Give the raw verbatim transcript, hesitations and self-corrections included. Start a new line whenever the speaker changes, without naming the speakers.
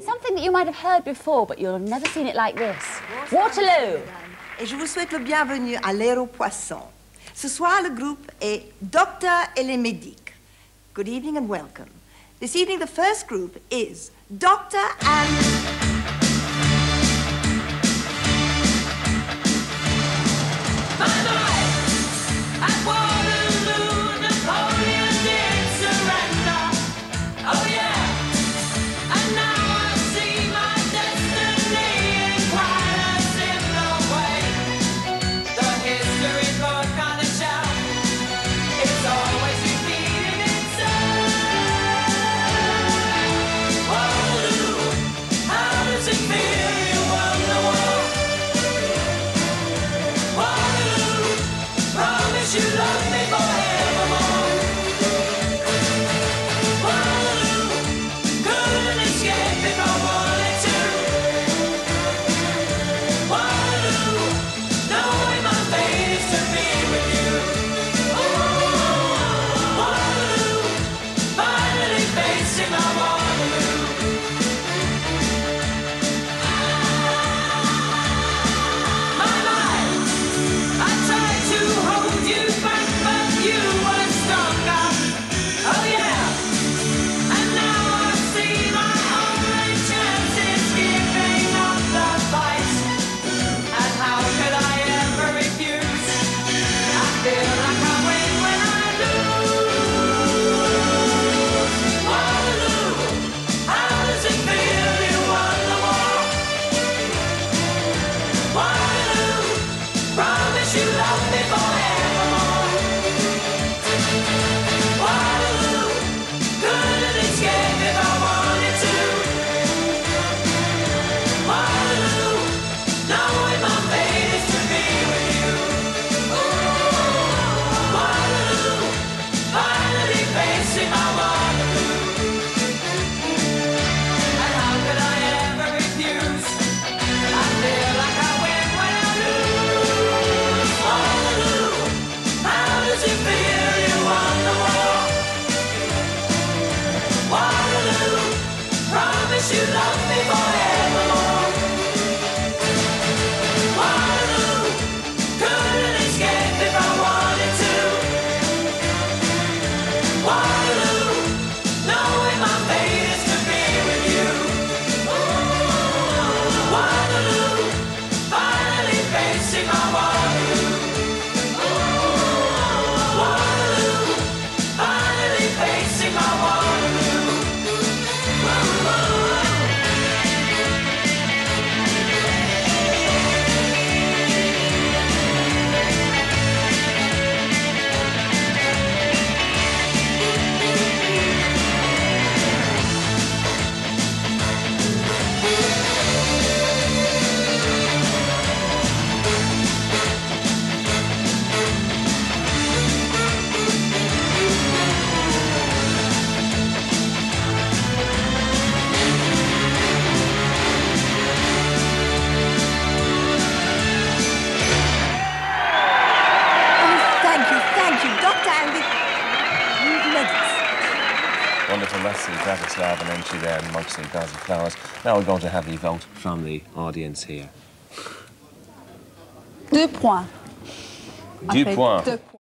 It's something that you might have heard before, but you'll have never seen it like this. Waterloo!
Et je vous souhaite le bienvenu à l'Air aux Poissons. Ce soir, le groupe est Docteur et les Medics. Good evening and welcome. This evening, the first group is Doctor and...
Wonderful, that's the Bratislava and entry there, and mostly Gazi Flowers. Now we're going to have the vote from the audience here.
Deux points.
Deux points.